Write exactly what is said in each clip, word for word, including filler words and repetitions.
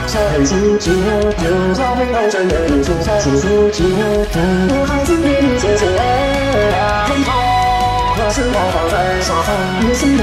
小黑心之后，就算回头真的有出差出书之后，我还是给你解释。人头可是我放在沙发也是的。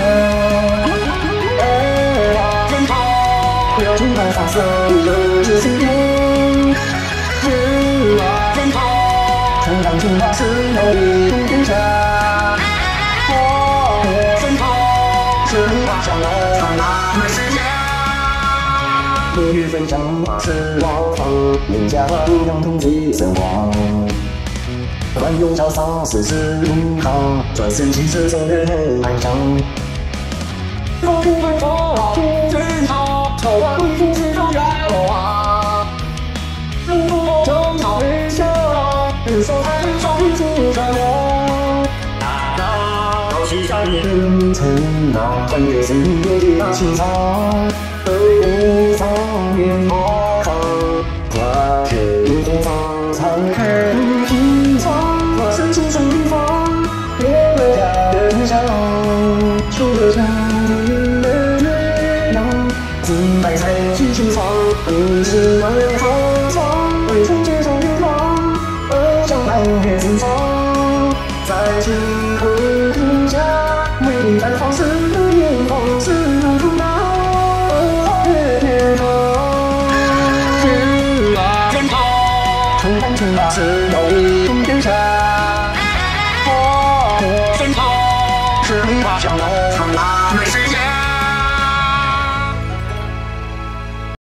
人头有出版发色，有知心的。人头成长出发是有一度天下。人头是你画上了苍蓝的世界。命运分享是我方，名家万样同济神话。万用潇洒，世事如常，转身即是走人海上。我不会说出真相，超万物是中原我。如果争吵一下，人手才能双出山我。大家都是山人，曾那穿越星月的青草。都无法面我看，花开如东方，沧海如平常。我是青春地方，别了家人上，除了家人的月亮，自白菜去青草，不是万方方，为春节上流浪，而上满月自放，在青河底下，美丽绽放，是个远方，是如图那。成长是有一种天下，我身头是你画上了苍蓝的世界。